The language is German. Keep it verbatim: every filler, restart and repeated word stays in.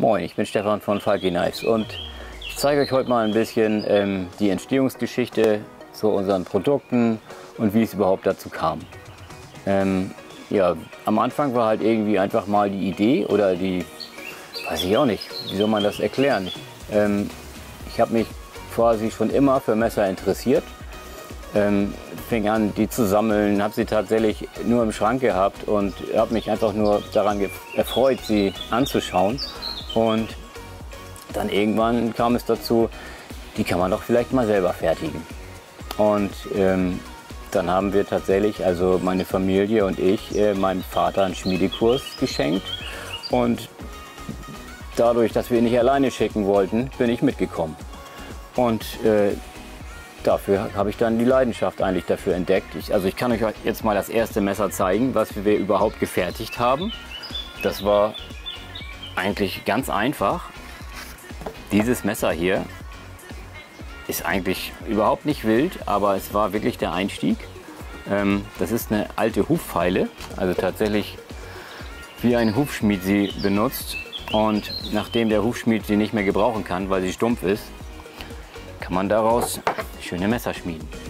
Moin, ich bin Stefan von Falki Knives und ich zeige euch heute mal ein bisschen ähm, die Entstehungsgeschichte zu unseren Produkten und wie es überhaupt dazu kam. Ähm, ja, am Anfang war halt irgendwie einfach mal die Idee oder die, weiß ich auch nicht, wie soll man das erklären? Ähm, ich habe mich quasi schon immer für Messer interessiert. Ähm, fing an, die zu sammeln, habe sie tatsächlich nur im Schrank gehabt und habe mich einfach nur daran erfreut, sie anzuschauen. Und dann irgendwann kam es dazu, die kann man doch vielleicht mal selber fertigen. Und ähm, dann haben wir tatsächlich, also meine Familie und ich, äh, meinem Vater einen Schmiedekurs geschenkt. Und dadurch, dass wir ihn nicht alleine schicken wollten, bin ich mitgekommen. Und äh, dafür habe ich dann die Leidenschaft eigentlich dafür entdeckt. Ich, also ich kann euch jetzt mal das erste Messer zeigen, was wir überhaupt gefertigt haben. Das war eigentlich ganz einfach. Dieses Messer hier ist eigentlich überhaupt nicht wild, aber es war wirklich der Einstieg. Ähm, das ist eine alte Huffeile, also tatsächlich wie ein Hufschmied sie benutzt. Und nachdem der Hufschmied sie nicht mehr gebrauchen kann, weil sie stumpf ist, kann man daraus schöne Messer schmieden.